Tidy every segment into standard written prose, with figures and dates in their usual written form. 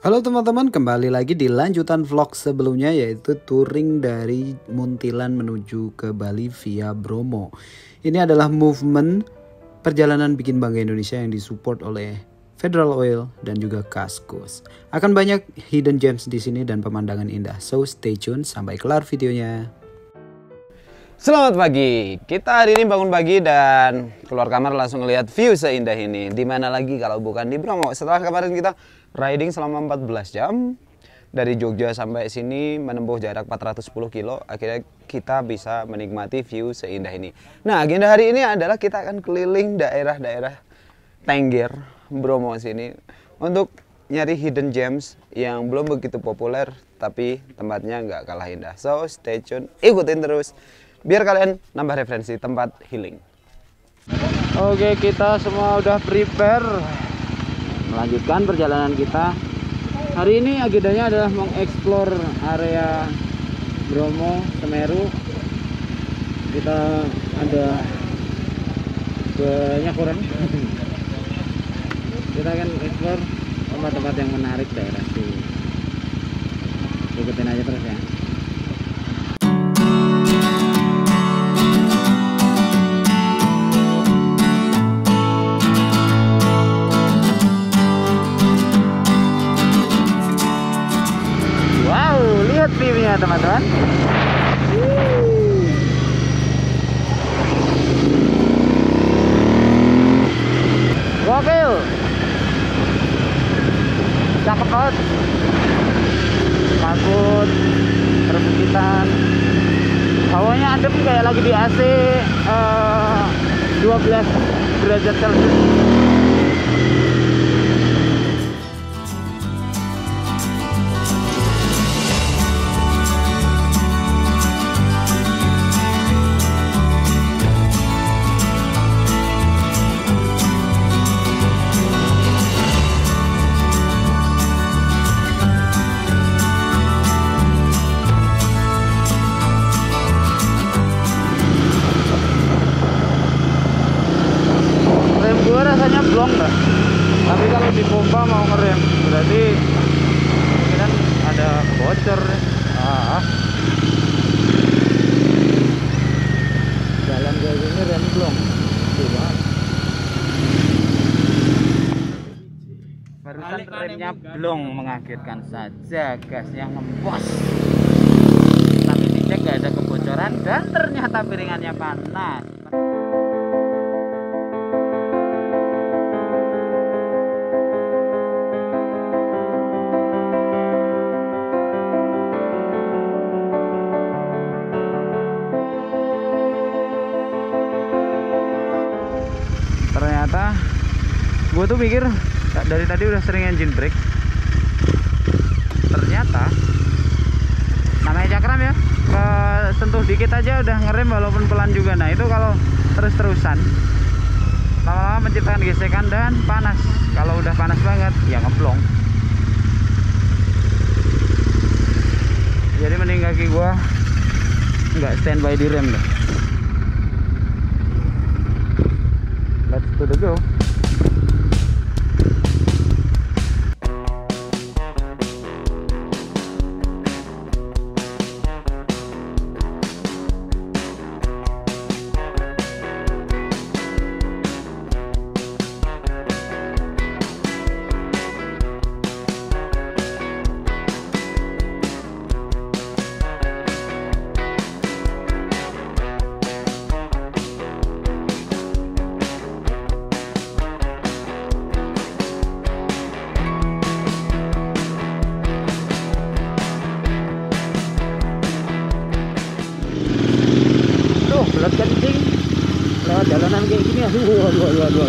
Halo teman-teman, kembali lagi di lanjutan vlog sebelumnya, yaitu touring dari Muntilan menuju ke Bali via Bromo. Ini adalah movement perjalanan bikin bangga Indonesia yang disupport oleh Federal Oil dan juga Kaskus. Akan banyak hidden gems di sini dan pemandangan indah. So stay tune sampai kelar videonya. Selamat pagi, kita hari ini bangun pagi dan keluar kamar langsung ngeliat view seindah ini. Dimana lagi kalau bukan di Bromo. Setelah kemarin kita riding selama 14 jam dari Jogja sampai sini menempuh jarak 410 kilo, akhirnya kita bisa menikmati view seindah ini. Nah, agenda hari ini adalah kita akan keliling daerah-daerah Tengger, Bromo sini untuk nyari hidden gems yang belum begitu populer tapi tempatnya nggak kalah indah. So stay tune, ikutin terus biar kalian nambah referensi tempat healing. Oke, kita semua udah prepare melanjutkan perjalanan kita. Hari ini agendanya adalah mengeksplor area Bromo, Semeru. Kita ada banyak orang. Kita akan eksplor tempat-tempat yang menarik daerah sini. Ikutin aja terus ya. Lihat view-nya teman-teman. Gokil, cakep banget. Kabut, perbukitan, hawanya adem kayak lagi di AC 12 derajat Celcius. Rasanya blong dah, tapi kalau dipompa mau ngerem berarti mungkin ada bocor. Jalan kayak gini rem blong, barusan remnya blong, mengagetkan saja, gasnya ngempos, tapi dicek gak ada kebocoran dan ternyata piringannya panas. Ternyata gue tuh mikir dari tadi udah sering engine brake, ternyata namanya cakram ya, sentuh dikit aja udah ngerem walaupun pelan juga. Nah itu kalau terus-terusan lama-lama menciptakan gesekan dan panas. Kalau udah panas banget ya ngeblong. Jadi mending kaki gue nggak standby di rem deh. Let's to the go. Berat kencing lewat jalanan kayak gini. Aduh.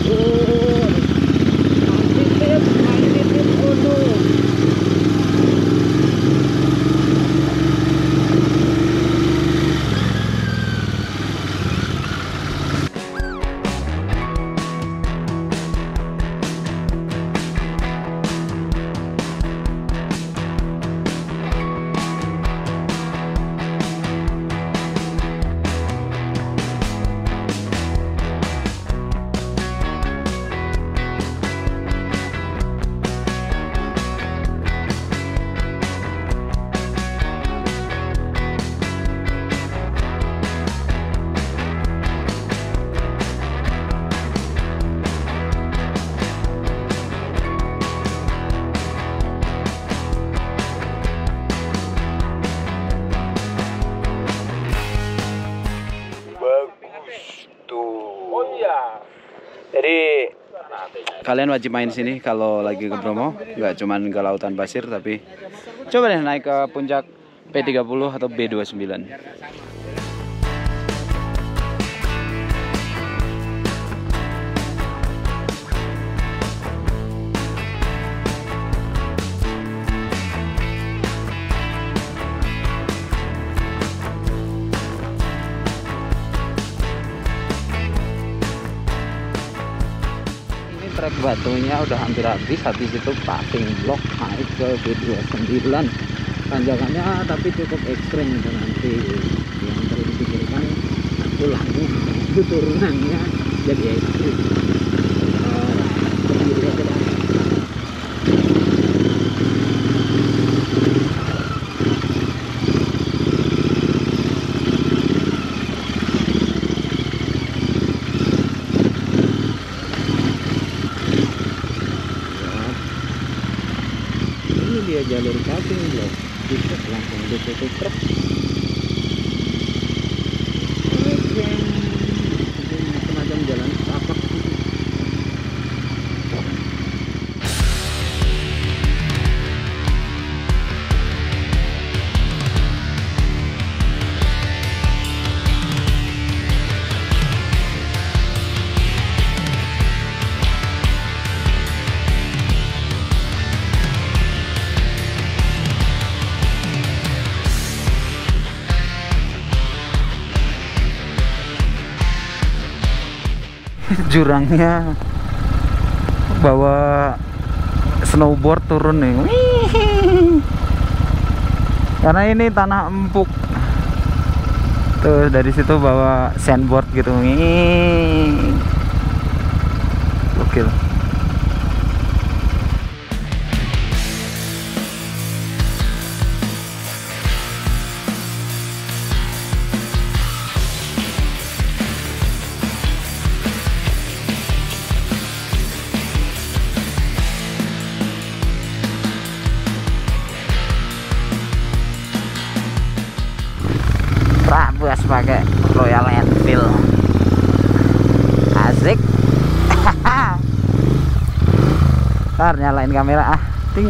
Titip, aduh. Jadi kalian wajib main sini kalau lagi ke Bromo, nggak cuman ke lautan pasir, tapi coba deh naik ke puncak P30 atau B29. Trek batunya udah hampir habis itu passing block naik ke B29 tanjakannya, tapi cukup ekstrim itu nanti yang perlu dipikirkan pulangnya itu turunannya jadi ekstrim. Dia jalur passing block bisa langsung ditutup truk. Semacam jalan tapak. Jurangnya bawa snowboard turun nih. Wih. Karena ini tanah empuk. Tuh dari situ bawa sandboard gitu. Wih. Gokil. Bus pakai Royal Enfield, asik. Ntar nyalain kamera ting.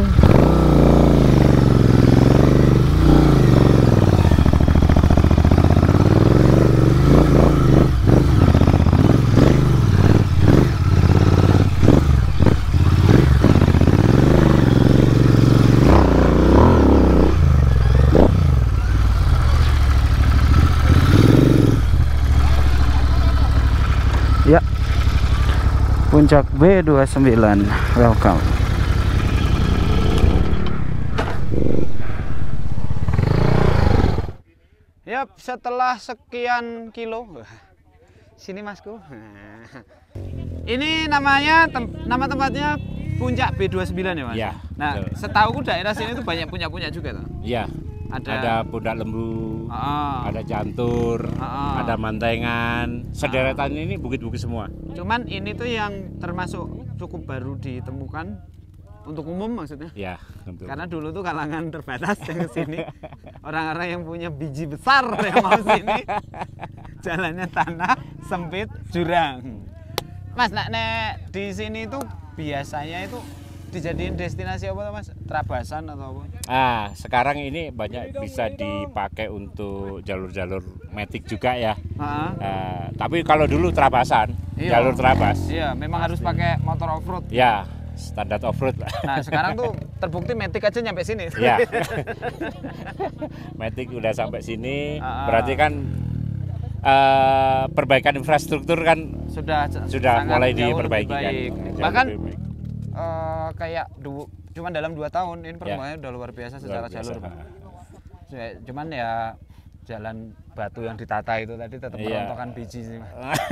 Ya, puncak B29, welcome. Yap, setelah sekian kilo, sini masku. Ini namanya nama tempatnya puncak B29 ya mas? Iya. Nah, setauku daerah sini tuh banyak puncak-puncak juga tuh. Iya. Ada Puncak Lembu, ada Jantur, ada Mantengan, sederetan ini bukit-bukit semua. Cuman ini tuh yang termasuk cukup baru ditemukan untuk umum maksudnya. Ya, untuk. Karena dulu tuh kalangan terbatas yang kesini, orang-orang yang punya biji besar yang mau sini, jalannya tanah, sempit, jurang. Mas, nek di sini tuh biasanya itu dijadiin destinasi apa mas? Trabasan atau apa? Sekarang ini banyak bisa dipakai untuk jalur-jalur metik juga ya. Tapi kalau dulu trabasan, jalur trabas. Iya, memang harus pakai motor off-road. Ya, standar off-road lah. Nah, sekarang tuh terbukti metik aja nyampe sini. Ya. Metik udah sampai sini, berarti kan perbaikan infrastruktur kan sudah mulai diperbaiki kan. Bahkan kayak cuman dalam 2 tahun ini perkembangannya udah luar biasa secara jalur. Cuman ya jalan batu yang ditata itu tadi tetap merontokkan biji sih.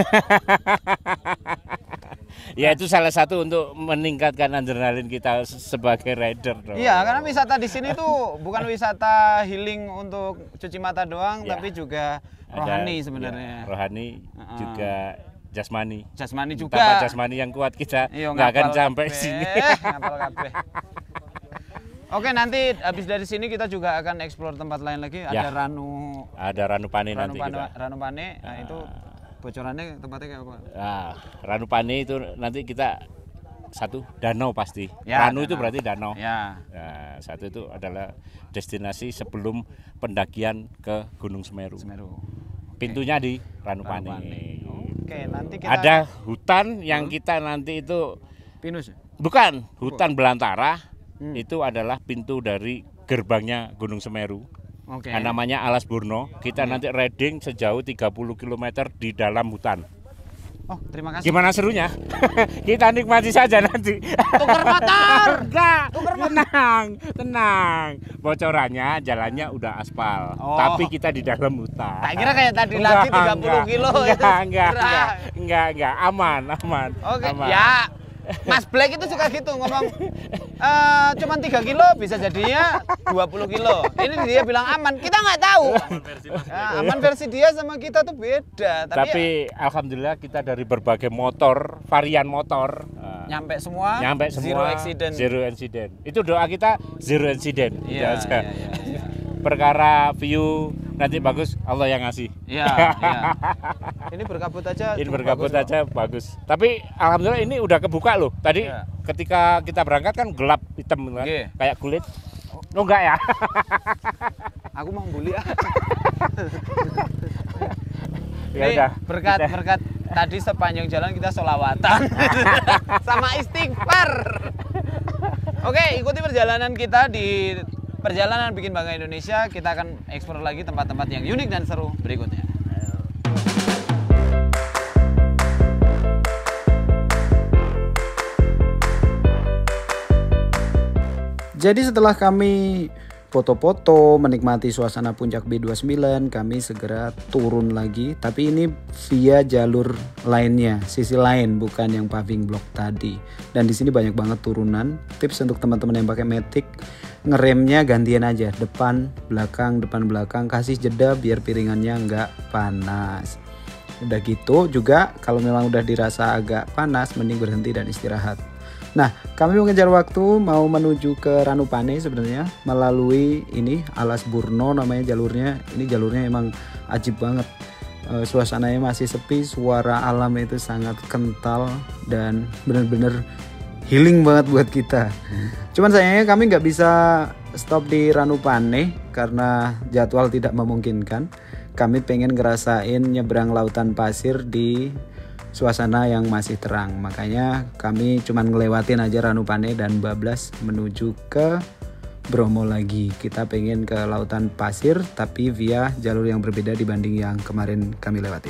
Ya itu salah satu untuk meningkatkan adrenalin kita sebagai rider. Iya, karena wisata di sini tuh bukan wisata healing untuk cuci mata doang, tapi juga rohani sebenarnya. Rohani juga jasmani juga. Tanpa jasmani yang kuat kita nggak akan sampai sini. Ngapal kabeh. Oke, nanti habis dari sini kita juga akan eksplor tempat lain lagi. Ada Ranu Pane nanti. Ranu Pane. Nah, itu Bocorannya tempatnya kayak apa? Nah, Ranupane itu nanti kita satu danau pasti. Ya, Ranu itu berarti danau. Ya. Nah, satu itu adalah destinasi sebelum pendakian ke Gunung Semeru. Pintunya di Ranupane. Oke, nanti kita ada hutan yang kita nanti itu pinus. Bukan, hutan belantara. Itu adalah pintu dari gerbangnya Gunung Semeru. Oke. Nah, namanya Alas Burno. Kita nanti riding sejauh 30 km di dalam hutan. Oh, terima kasih. Gimana serunya? Kita nikmati saja nanti. Tuker motor. Enggak. Tenang. Bocorannya jalannya udah aspal. Oh. Tapi kita di dalam hutan. Tak kira kayak tadi lagi 30 kilo itu. Enggak. Aman. Oke, aman. ya. Mas Black itu suka gitu ngomong cuman 3 kilo bisa jadinya 20 kilo. Ini dia bilang aman, kita nggak tahu. Aman versi dia sama kita tuh beda. Tapi ya, alhamdulillah kita dari berbagai motor, varian motor nyampe semua. Zero accident. Itu doa kita zero accident. Iya. Perkara view nanti bagus, Allah yang ngasih. Iya. Ini berkabut aja. Bagus. Tapi alhamdulillah ini udah kebuka loh. Tadi ketika kita berangkat kan gelap hitam kan, kayak kulit. Oh enggak ya? Aku mau bully ya. Ya udah. Berkat tadi sepanjang jalan kita sholawatan sama istighfar. Oke, ikuti perjalanan kita di Perjalanan Bikin Bangga Indonesia. Kita akan eksplor lagi tempat-tempat yang unik dan seru berikutnya. Jadi setelah kami foto-foto, menikmati suasana puncak B29, kami segera turun lagi. Tapi ini via jalur lainnya, sisi lain, bukan yang paving block tadi. Dan di sini banyak banget turunan. Tips untuk teman-teman yang pakai Matic, ngeremnya gantian aja, depan belakang, kasih jeda biar piringannya nggak panas. Udah gitu juga kalau memang udah dirasa agak panas, mending berhenti dan istirahat. Nah, kami mengejar waktu mau menuju ke Ranupane sebenarnya melalui ini Alas Burno namanya jalurnya. Ini jalurnya emang ajib banget. Suasananya masih sepi, suara alam itu sangat kental dan bener-bener healing banget buat kita. Cuman sayangnya kami nggak bisa stop di Ranupane karena jadwal tidak memungkinkan. Kami pengen ngerasain nyebrang lautan pasir di suasana yang masih terang. Makanya kami cuman ngelewatin aja Ranupane dan bablas menuju ke Bromo lagi. Kita pengen ke lautan pasir tapi via jalur yang berbeda dibanding yang kemarin kami lewatin.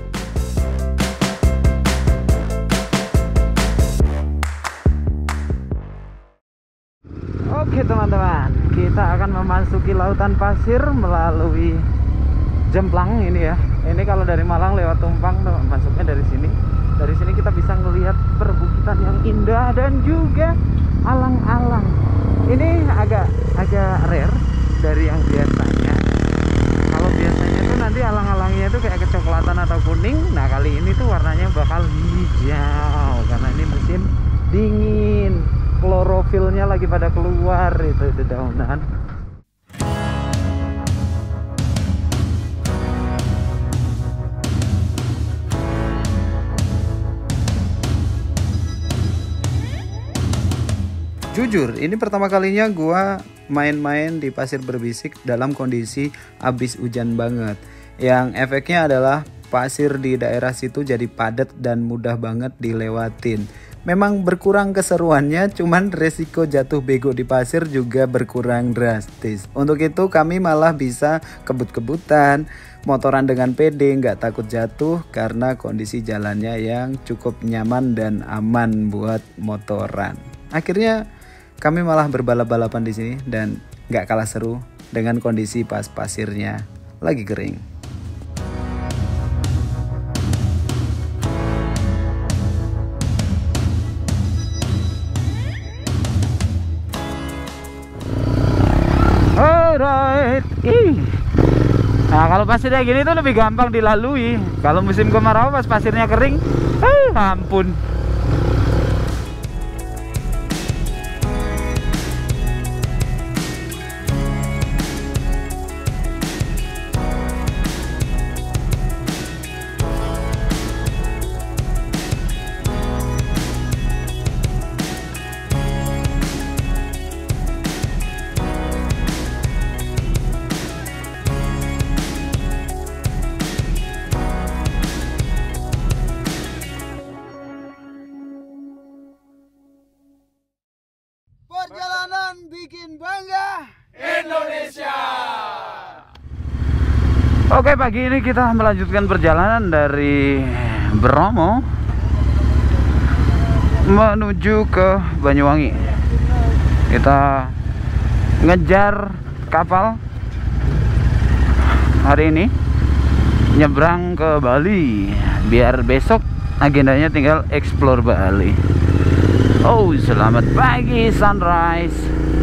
Oke teman-teman, kita akan memasuki lautan pasir melalui Jemplang ini ya. Ini kalau dari Malang lewat Tumpang masuknya dari sini. Dari sini kita bisa ngelihat perbukitan yang indah dan juga alang-alang. Ini agak rare dari yang biasanya. Kalau biasanya tuh nanti alang-alangnya itu kayak kecoklatan atau kuning. Nah kali ini tuh warnanya bakal hijau karena ini musim dingin. Klorofilnya lagi pada keluar itu dedaunan. Jujur, ini pertama kalinya gua main-main di pasir berbisik dalam kondisi abis hujan banget. Yang efeknya adalah pasir di daerah situ jadi padat dan mudah banget dilewatin. Memang berkurang keseruannya, cuman resiko jatuh bego di pasir juga berkurang drastis. Untuk itu kami malah bisa kebut-kebutan, motoran dengan pede, nggak takut jatuh karena kondisi jalannya yang cukup nyaman dan aman buat motoran. Akhirnya kami malah berbalap-balapan di sini dan nggak kalah seru dengan kondisi pas pasirnya lagi kering. Alright. Nah kalau pasirnya gini tuh lebih gampang dilalui. Kalau musim kemarau pas pasirnya kering, ampun. dan bikin bangga Indonesia. Oke, pagi ini kita melanjutkan perjalanan dari Bromo menuju ke Banyuwangi. Kita ngejar kapal hari ini nyebrang ke Bali, biar besok agendanya tinggal explore Bali. Oh, selamat pagi sunrise.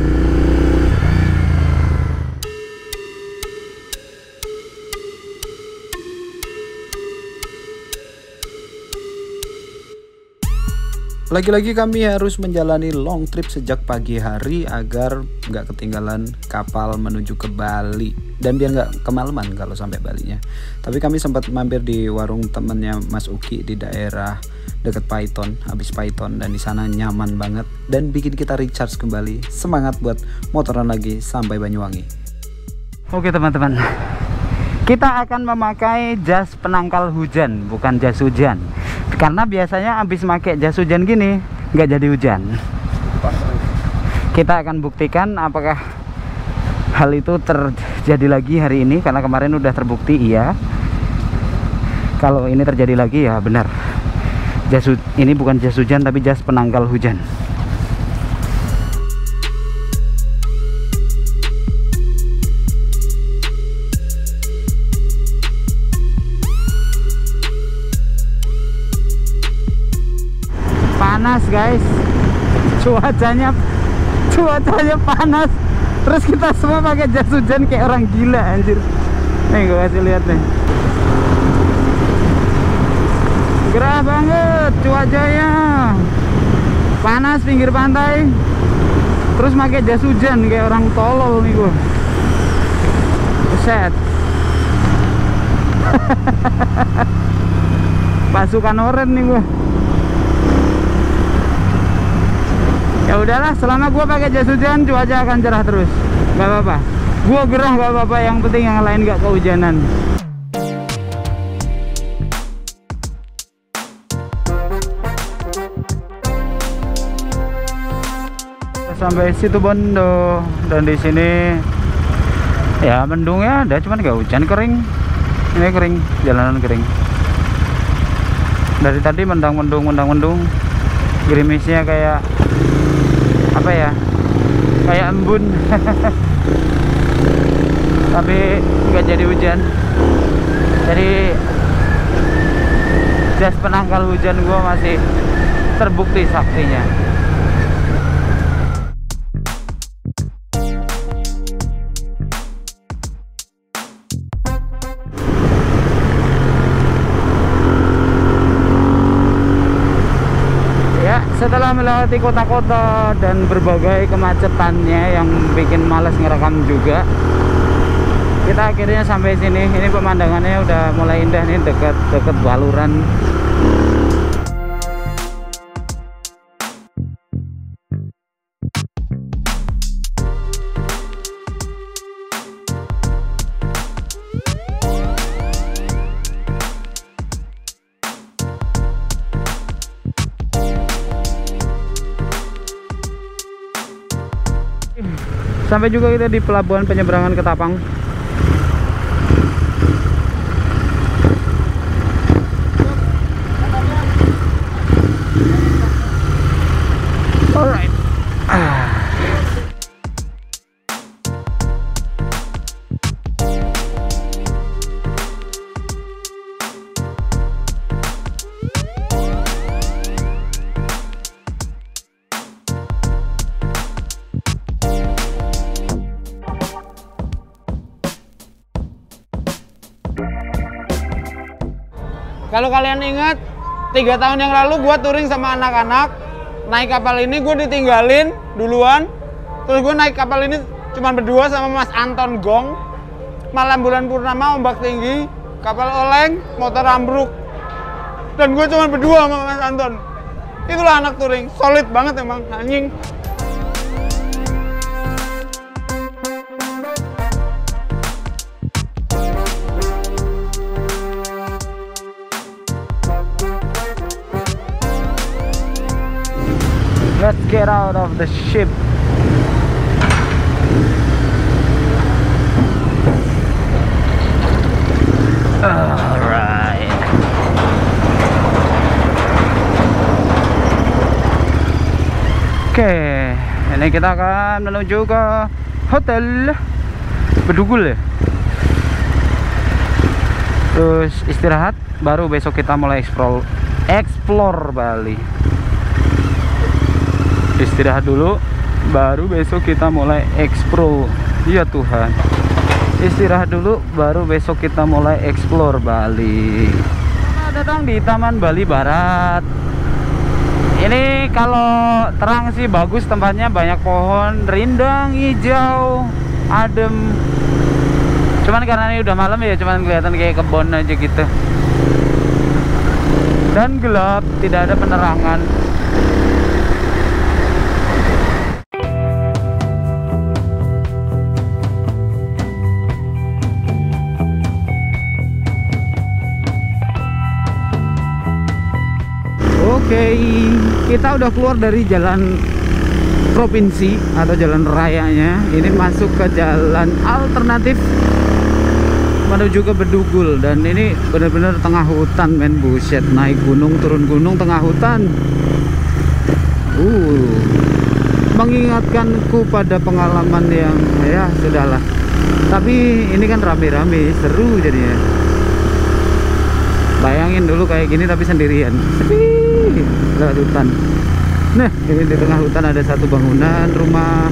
Lagi-lagi kami harus menjalani long trip sejak pagi hari agar nggak ketinggalan kapal menuju ke Bali dan biar nggak kemalaman kalau sampai Balinya. Tapi kami sempat mampir di warung temennya Mas Uki di daerah dekat Python, habis Python, dan di sana nyaman banget dan bikin kita recharge kembali, semangat buat motoran lagi sampai Banyuwangi. Oke teman-teman, kita akan memakai jas penangkal hujan, bukan jas hujan. Karena biasanya habis pakai jas hujan gini nggak jadi hujan. Kita akan buktikan apakah hal itu terjadi lagi hari ini, karena kemarin udah terbukti iya. Kalau ini terjadi lagi ya benar. Ini bukan jas hujan tapi jas penangkal hujan. Panas guys, cuacanya panas, terus kita semua pakai jas hujan kayak orang gila anjir. Nih gue kasih lihat nih, gerah banget cuacanya, panas pinggir pantai, terus pakai jas hujan kayak orang tolol nih gue. Buset. Pasukan oren nih gue. Ya udahlah, selama gua pakai jas hujan cuaca akan cerah terus, nggak apa-apa. Gua gerah nggak apa-apa, yang penting yang lain nggak kehujanan. Sampai situ Bondo, dan di sini ya mendungnya ada, cuman nggak hujan, kering. Ini kering, jalanan kering. Dari tadi mendung, gerimisnya kayak apa ya, kayak embun. Tapi nggak jadi hujan, jadi jas penangkal hujan gua masih terbukti saktinya. Setelah melewati kota-kota dan berbagai kemacetannya yang bikin males ngerekam juga, kita akhirnya sampai sini. Ini pemandangannya udah mulai indah nih, dekat Baluran. Sampai juga kita di pelabuhan penyeberangan Ketapang. Alright. Kalau kalian ingat, 3 tahun yang lalu gue touring sama anak-anak, naik kapal ini gue ditinggalin duluan, terus gue naik kapal ini cuma berdua sama Mas Anton Gong. Malam bulan purnama, ombak tinggi, kapal oleng, motor ambruk, dan gue cuma berdua sama Mas Anton. Itulah anak touring, solid banget emang, anjing. Let's get out of the ship. Alright. Oke, ini kita akan menuju ke hotel Bedugul ya. Terus istirahat, baru besok kita mulai explore Bali. Istirahat dulu, baru besok kita mulai explore. Ya Tuhan. Istirahat dulu, baru besok kita mulai explore Bali. Selamat datang di Taman Bali Barat. Ini kalau terang sih bagus, tempatnya banyak pohon rindang, hijau, adem. Cuman karena ini udah malam ya, cuman kelihatan kayak kebun aja gitu. Dan gelap, tidak ada penerangan. Oke, kita udah keluar dari jalan provinsi atau jalan rayanya. Ini masuk ke jalan alternatif menuju ke Bedugul, dan ini benar-benar tengah hutan men, buset, naik gunung turun gunung tengah hutan. Mengingatkanku pada pengalaman yang ya sudahlah. Tapi ini kan rame-rame, seru jadinya. Bayangin dulu kayak gini tapi sendirian, sepi lewat hutan. Nah, ini di tengah hutan ada satu bangunan rumah.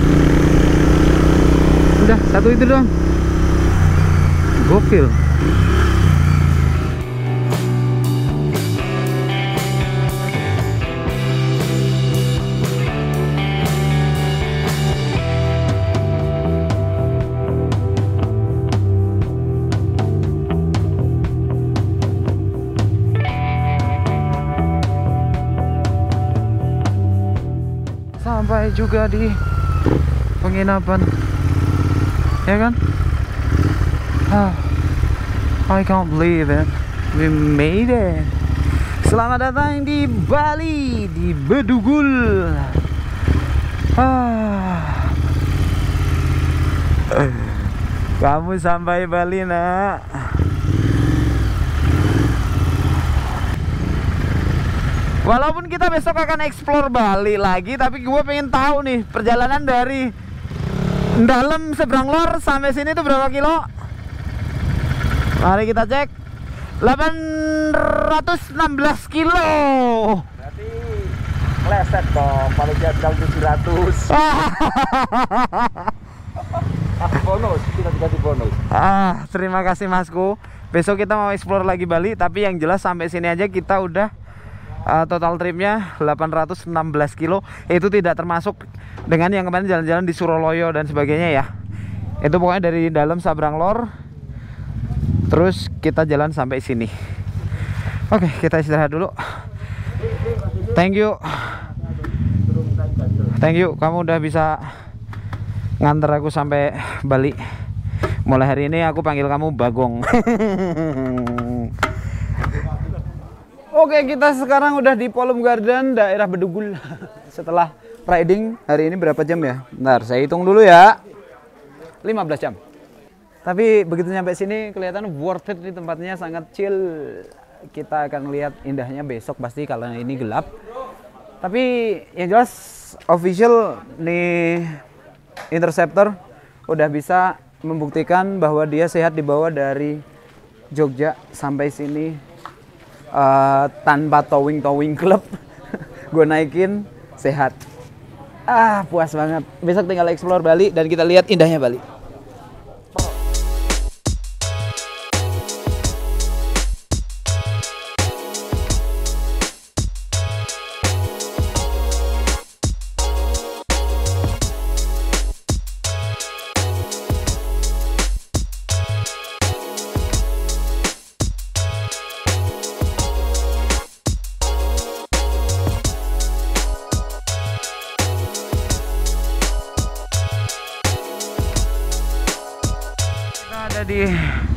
Udah, satu itu doang. Gokil. Sampai juga di penginapan, ya kan? I can't believe it, we made it. Selamat datang di Bali, di Bedugul. Kamu sampai Bali nak. Walaupun kita besok akan explore Bali lagi, tapi gue pengen tahu nih perjalanan dari dalam seberang lor sampai sini tuh berapa kilo? Mari kita cek. 816 kilo. Berarti meleset dong, paling jadwal 700. Bonus, kita dikasih bonus. Terima kasih Masku. Besok kita mau explore lagi Bali, tapi yang jelas sampai sini aja kita udah total tripnya 816 kilo. Itu tidak termasuk dengan yang kemarin jalan-jalan di Suroloyo dan sebagainya ya. Itu pokoknya dari dalam Sabrang Lor, terus kita jalan sampai sini. Oke, kita istirahat dulu. Thank you. Thank you, kamu udah bisa nganter aku sampai Bali. Mulai hari ini aku panggil kamu Bagong. Oke, kita sekarang udah di Polum Garden, daerah Bedugul. Setelah riding hari ini berapa jam ya? Bentar, saya hitung dulu ya. 15 jam. Tapi begitu nyampe sini kelihatan worth it, di tempatnya sangat chill. Kita akan lihat indahnya besok pasti kalau ini gelap. Tapi yang jelas official nih Interceptor udah bisa membuktikan bahwa dia sehat dibawa dari Jogja sampai sini tanpa towing klub. Gue naikin sehat. Puas banget. Besok tinggal explore Bali dan kita lihat indahnya Bali. Ada di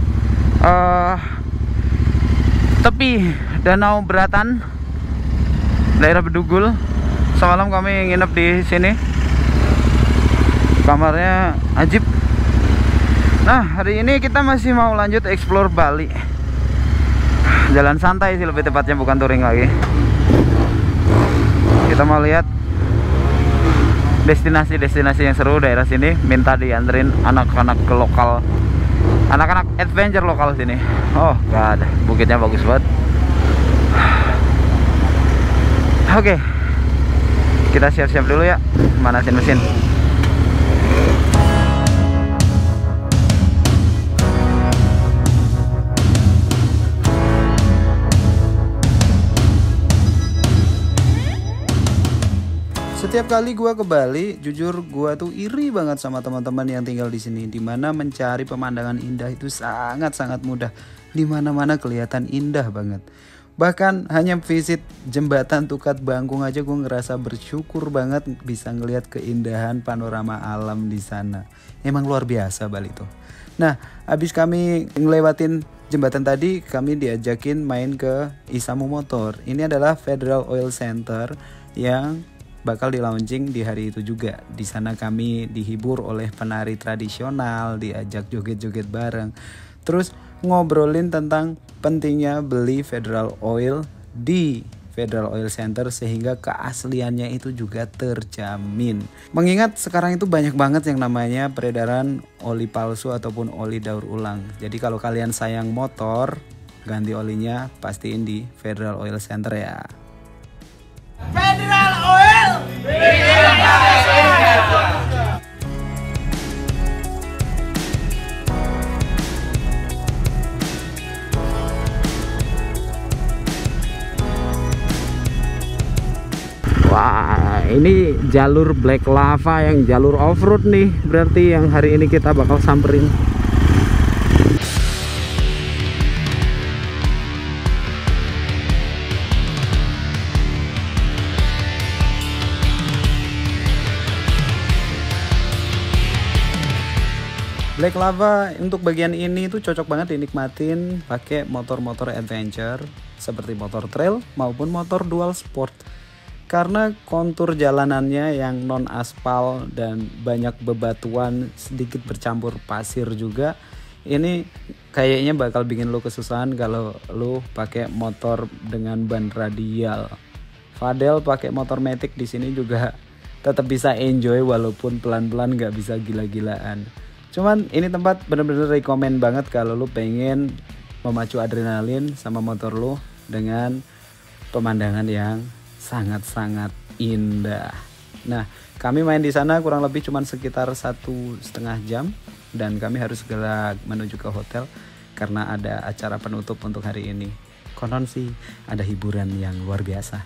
tepi Danau Beratan, daerah Bedugul. Semalam kami nginep di sini. Kamarnya ajib. Nah, hari ini kita masih mau lanjut explore Bali. Jalan santai sih lebih tepatnya, bukan touring lagi. Kita mau lihat destinasi-destinasi yang seru daerah sini. Minta dianterin anak-anak ke lokal, anak-anak adventure lokal sini. Oh god, bukitnya bagus banget. Oke, kita siap-siap dulu ya, manasin mesin. Setiap kali gua ke Bali, jujur gua tuh iri banget sama teman-teman yang tinggal di sini, dimana mencari pemandangan indah itu sangat-sangat mudah. Di mana-mana kelihatan indah banget. Bahkan hanya visit jembatan Tukat Bangkung aja gue ngerasa bersyukur banget bisa ngelihat keindahan panorama alam di sana. Emang luar biasa Bali tuh. Nah, abis kami ngelewatin jembatan tadi, kami diajakin main ke Isamu Motor. Ini adalah Federal Oil Center yang bakal di launching di hari itu juga. Di sana kami dihibur oleh penari tradisional, diajak joget-joget bareng. Terus ngobrolin tentang pentingnya beli Federal Oil di Federal Oil Center sehingga keasliannya itu juga terjamin. Mengingat sekarang itu banyak banget yang namanya peredaran oli palsu ataupun oli daur ulang. Jadi kalau kalian sayang motor, ganti olinya pastiin di Federal Oil Center ya. Federal Oil. Wah, ini jalur Black Lava yang jalur off-road nih, berarti yang hari ini kita bakal samperin. Black Lava untuk bagian ini tuh cocok banget dinikmatin pakai motor-motor adventure seperti motor trail maupun motor dual sport. Karena kontur jalanannya yang non aspal dan banyak bebatuan sedikit bercampur pasir juga, ini kayaknya bakal bikin lo kesusahan kalau lo pakai motor dengan ban radial. Fadel pakai motor matic di sini juga tetap bisa enjoy walaupun pelan-pelan nggak bisa gila-gilaan. Cuman ini tempat bener-bener rekomen banget kalau lu pengen memacu adrenalin sama motor lu dengan pemandangan yang sangat-sangat indah. Nah, kami main di sana kurang lebih cuman sekitar 1,5 jam dan kami harus segera menuju ke hotel karena ada acara penutup untuk hari ini. Konon sih ada hiburan yang luar biasa.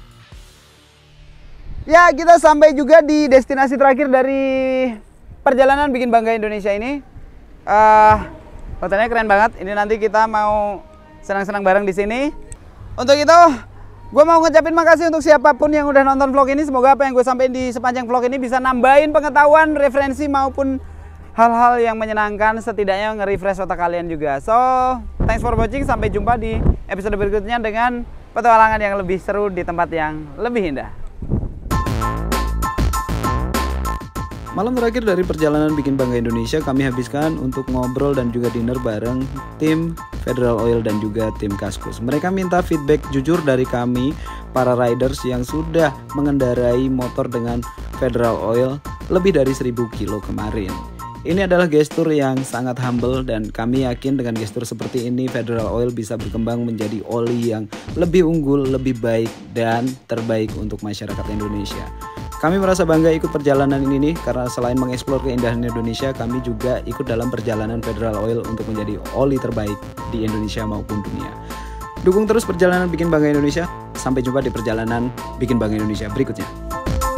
Ya, kita sampai juga di destinasi terakhir dari perjalanan bikin bangga Indonesia ini. Hotelnya keren banget. Ini nanti kita mau senang-senang bareng di sini. Untuk itu, gue mau ngucapin makasih untuk siapapun yang udah nonton vlog ini. Semoga apa yang gue sampaikan di sepanjang vlog ini bisa nambahin pengetahuan, referensi maupun hal-hal yang menyenangkan, setidaknya nge-refresh otak kalian juga. So, thanks for watching. Sampai jumpa di episode berikutnya dengan petualangan yang lebih seru di tempat yang lebih indah. Malam terakhir dari perjalanan bikin bangga Indonesia kami habiskan untuk ngobrol dan juga dinner bareng tim Federal Oil dan juga tim Kaskus. Mereka minta feedback jujur dari kami para riders yang sudah mengendarai motor dengan Federal Oil lebih dari 1000 kilo kemarin. Ini adalah gestur yang sangat humble dan kami yakin dengan gestur seperti ini Federal Oil bisa berkembang menjadi oli yang lebih unggul, lebih baik dan terbaik untuk masyarakat Indonesia. Kami merasa bangga ikut perjalanan ini karena selain mengeksplor keindahan Indonesia, kami juga ikut dalam perjalanan Federal Oil untuk menjadi oli terbaik di Indonesia maupun dunia. Dukung terus perjalanan bikin bangga Indonesia. Sampai jumpa di perjalanan bikin bangga Indonesia berikutnya.